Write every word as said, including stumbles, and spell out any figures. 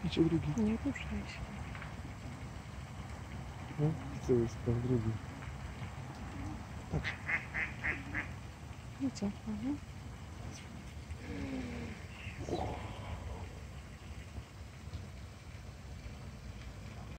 Idzie drugi. Nie ruszaj się. No, co jest pan drugi? I co? Mhm.